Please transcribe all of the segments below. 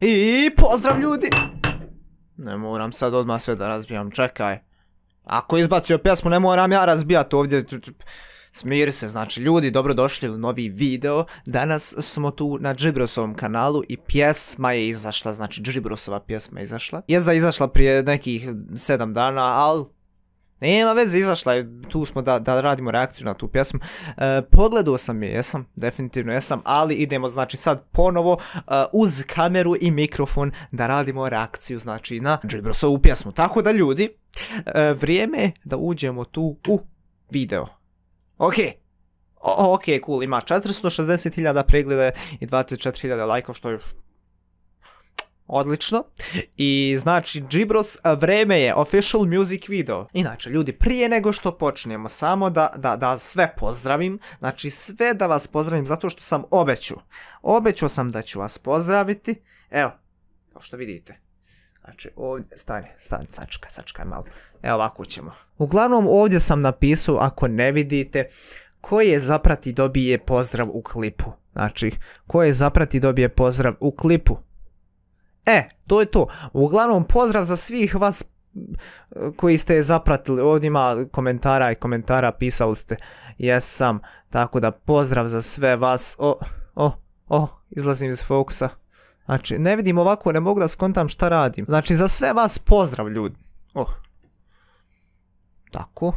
I pozdrav ljudi! Ne moram sad odmah sve da razbijam, čekaj. Ako izbacio pjesmu ne moram ja razbijati ovdje. Smiri se, znači ljudi, dobrodošli u novi video. Danas smo tu na Džibrosovom kanalu i pjesma je izašla, znači Džibrosova pjesma je izašla. Jezda je izašla prije nekih 7 dana, ali nema veze, izašla je, tu smo da radimo reakciju na tu pjesmu. Pogledao sam je, jesam, definitivno jesam, ali idemo znači sad ponovo uz kameru i mikrofon da radimo reakciju znači na Džibrosovu pjesmu. Tako da ljudi, vrijeme je da uđemo tu u video. Ok, cool, ima 460.000 pregleda i 24.000 lajkova, što je odlično. I znači Džibros, vreme je official music video. Inače ljudi, prije nego što počnemo, samo da sve pozdravim, znači sve da vas pozdravim zato što sam obećao sam da ću vas pozdraviti. Evo, kao što vidite. Znači ovdje, stani, sačekaj malo. Evo ovako ćemo. Uglavnom ovdje sam napisao, ako ne vidite, ko je zaprati dobije pozdrav u klipu. Znači, ko je zaprati dobije pozdrav u klipu. To je to. Uglavnom pozdrav za svih vas koji ste je zapratili. Ovdje ima komentara, pisali ste jesam. Tako da pozdrav za sve vas. Izlazim iz fokusa. Znači, ne vidim ovako, ne mogu da skontam šta radim. Znači, za sve vas pozdrav, ljudi. Tako.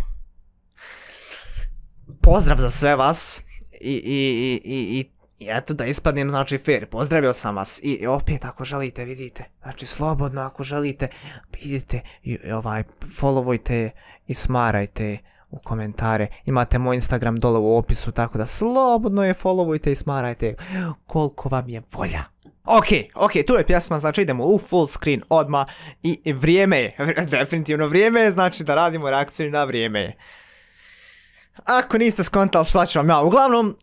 Pozdrav za sve vas. I eto da ispadnem, znači, fair. Pozdravio sam vas. I opet, ako želite, vidite. Znači, slobodno, ako želite, vidite, followujte i smarajte u komentare. Imate moj Instagram dole u opisu, tako da slobodno je followujte i smarajte koliko vam je volja. Ok, tu je pjesma, znači idemo u full screen odmah i vrijeme je, definitivno vrijeme je, znači da radimo reakciju na vrijeme je. Ako niste skontali šta ću vam ja, uglavnom,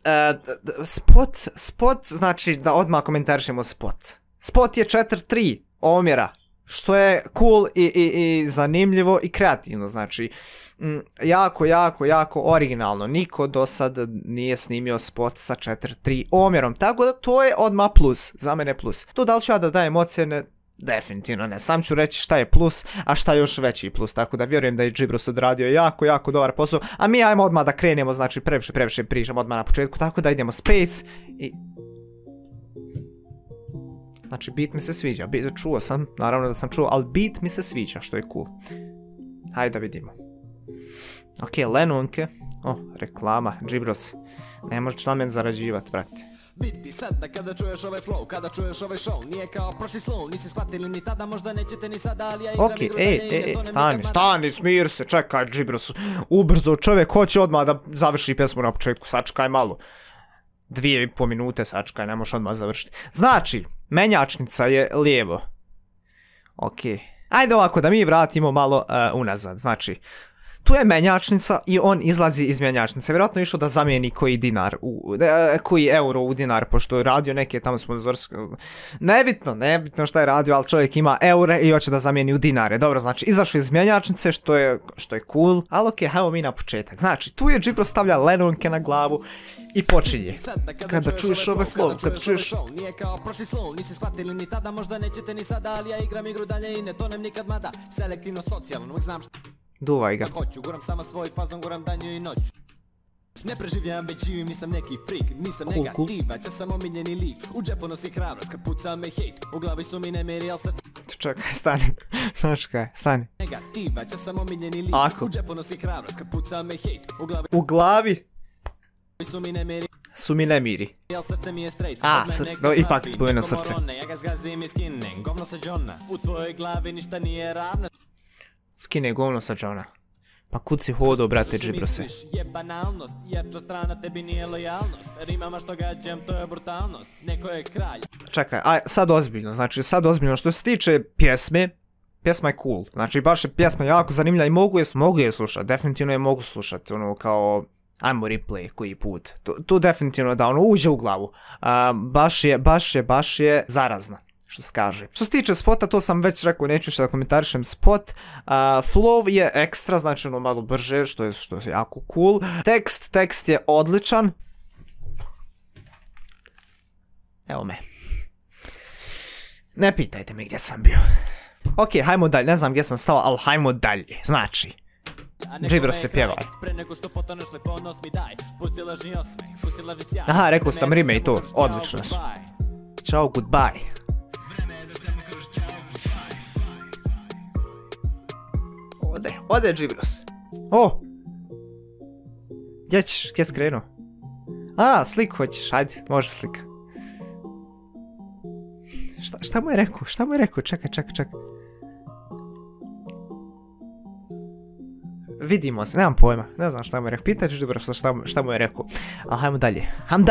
spot, znači da odmah komentarišemo spot. Spot je 4:3 omjera, što je cool i zanimljivo i kreativno, znači jako originalno. Niko do sad nije snimio spot sa 4:3 omjerom, tako da to je odmah plus, za mene plus. To da li ću ja da dajem ocjene? Definitivno ne, sam ću reći šta je plus, a šta je još veći plus, tako da vjerujem da je Džibros odradio jako dobar posao, a mi ajmo odmah da krenemo, znači previše pričam odmah na početku, tako da idemo space i... Znači beat mi se sviđa, čuo sam, naravno da sam čuo, ali beat mi se sviđa, što je cool. Hajde da vidimo. Ok, Lenonke, reklama, Džibros, ne možeš na men zarađivat, brate. Biti sada kada čuješ ovaj flow, kada čuješ ovaj show, nije kao prošli slow, nisi shvatili ni tada, možda nećete ni sada, ali ja igram igru dalje. Stani, smir se, čekaj Džibros, ubrzo čovjek hoće odmah da završi pjesmu na početku, sačekaj malo. 2,5 minute, sačekaj, ne možeš odmah završiti. Znači, menjačnica je lijevo. Ok, ajde ovako da mi vratimo malo unazad, znači, tu je menjačnica i on izlazi iz menjačnice. Vjerojatno je išao da zamijeni koji euro u dinar, pošto je radio neke tamo sponzorske. Nebitno šta je radio, ali čovjek ima eure i hoće da zamijeni u dinare. Dobro, znači izašao iz menjačnice, što je cool. Ali ok, hajmo mi na početak. Znači, tu je Džibros stavlja Lenonke na glavu i počinje. Kada čuješ ovaj flow, kada čuješ... Nije kao prošli slow, nisi shvatili ni tada, možda nećete ni sada, ali ja igram igru dalje i ne tonem nikad mada. Selektivno socijalno, uvijek znam što... Duvaj ga. Hoću, guram sama svoj fazon, guram danju i noću. Ne preživljam, već živim, nisam neki freak, nisam negativac, ja sam omiljeni lik. U džepu nosi hrabrost, kad puca me hejt, u glavi su mi nemiri, al srce... Čekaj, stani. Negativac, ja sam omiljeni lik. U džepu nosi hrabrost, kad puca me hejt, u glavi su mi nemiri. Srce, ipak spomenuo srce. Ja ga zgazim i skinem, govno sa Johna, u tvojoj glavi ništa nije ravno. Skine govno sa Johna. Pa kud si hodao, brate Džibrose? Je banalnost, jača strana tebi nije lojalnost. Rimama što gađam, to je brutalnost. Neko je kralj. Čekaj, sad ozbiljno, znači sad ozbiljno. Što se tiče pjesme, pjesma je cool. Znači baš je pjesma jako zanimljiva i mogu je slušati. Definitivno je mogu slušati, ono kao... Ajmo replay koji put. Tu definitivno da ono uđe u glavu. Baš je zarazna, što se kaže. Što se tiče spota, to sam već rekao, neću što da komentarišem spot. Flow je ekstra, znači ono malo brže, što je jako cool. Tekst je odličan. Evo me. Ne pitajte me gdje sam bio. Ok, hajmo dalje, ne znam gdje sam stao, ali hajmo dalje. Znači, Džibros se pjevaj. Aha, rekao sam rime i to, odlično su. Ćao, goodbye. Ode Džibros. O! Gdje ćeš, gdje skrenuo? A, sliku hoćeš, ajde, može slika. Šta mu je rekao, čekaj. Vidimo se, nemam pojma, ne znam šta mu je rekao, pitaj Džibrosa šta mu je rekao. Ali hajmo dalje,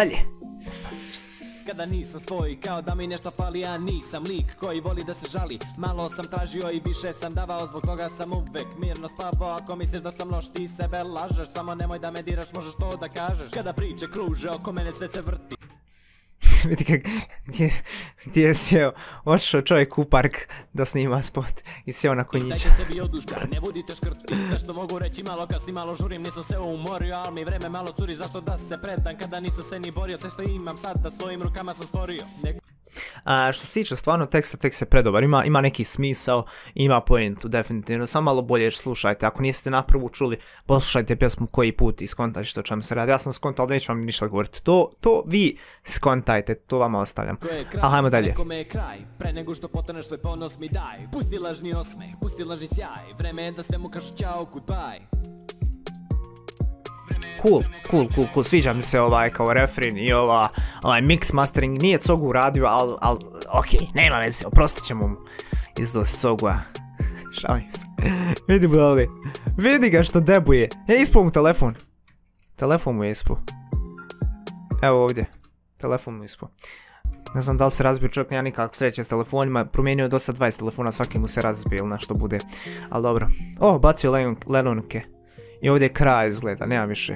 Kada nisam svoj, kao da mi nešto fali, ja nisam lik koji voli da se žali. Malo sam tražio i više sam davao, zbog toga sam uvek mirno spavao. Ako misliš da sam loš, ti sebe lažeš, samo nemoj da me diraš, možeš to da kažeš. Kada priče kruže, oko mene sve se vrti. Vidi gdje je sjeo, otišao čovjek u park da snima spot i sjeo na konjića. Dajte sebi oduška, ne budite škrti, sve što mogu reći malo kasni, malo žurim, nisam se umorio, ali mi vreme malo curi, zašto da se predam kada nisam se ni borio, sve što imam sad da svojim rukama sam stvorio. Što se tiče stvarno teksta, tekst je predobar, ima neki smisao, ima poentu, definitivno, samo malo bolje slušajte, ako niste naprvu čuli, poslušajte pjesmu koji put i skontajte što o čemu se radi, ja sam skontao, ali neću vam ništa govoriti, to vi skontajte, to vama ostavljam, ali hajmo dalje. Nekome je kraj, pre nego što potoneš svoj ponos mi daj, pusti lažni osmeh, pusti lažni sjaj, vreme je da sve mu kažu čao, goodbye. Cool, sviđa mi se kao refren i ovaj mix mastering, nije Cogu uradio, ali okej, nema veze, oprostit ćemo mu izdost Cogua. Šalim se, vidi budali, vidi ga što debuje, ispao mu telefon, mu je ispao, evo ovdje, telefon mu je ispao. Ne znam da li se razbio čovjek, nema nikako sreće s telefonima, promijenio je do sad 20 telefona, svaki mu se razbio ili nešto bude, ali dobro. Bacio Lenonke. I ovdje je kraj izgleda, nema više.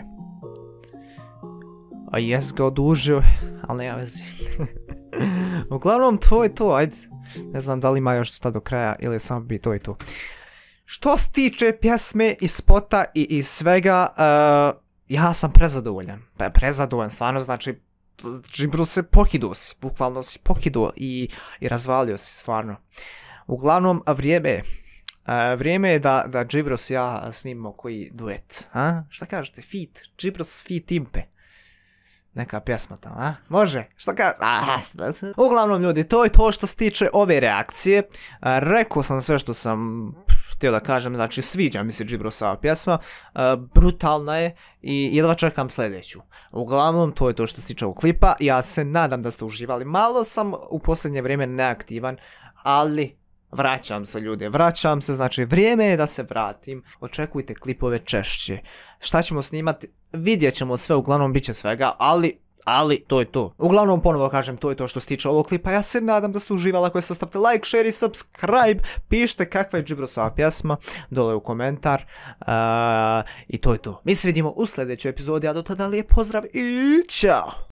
A jes ga odužio, ali nema veze. Uglavnom to je to, ajde. Ne znam da li ima još šta do kraja ili samo bi to i to. Što se tiče pjesme i spota i svega, ja sam prezadovoljan. Prezadovoljan, stvarno, znači, Džibros se pokiduo si, bukvalno si pokiduo i razvalio si, stvarno. Uglavnom, vrijeme je da Džibros i ja snimimo koji duet, šta kažete, feat, Džibros feat Impe, neka pjesma tamo, može, šta kažete, uglavnom ljudi, to je to što se tiče ove reakcije, rekao sam sve što sam htio da kažem, znači sviđa mi se Džibrosova pjesma, brutalna je i jedva čekam sljedeću. Uglavnom, to je to što se tiče ovog klipa, ja se nadam da ste uživali, malo sam u posljednje vrijeme neaktivan, ali vraćam se ljudi, znači vrijeme je da se vratim, očekujte klipove češće. Šta ćemo snimati, vidjet ćemo sve, uglavnom bit će svega, ali to je to. Uglavnom ponovo kažem, to je to što se tiče ovog klipa, ja se nadam da ste uživali, ako ste ostavite like, share i subscribe, pišite kakva je Džibrosova pjesma, dole u komentar, i to je to. Mi se vidimo u sljedećoj epizodi, a do tada lijep pozdrav i ćao!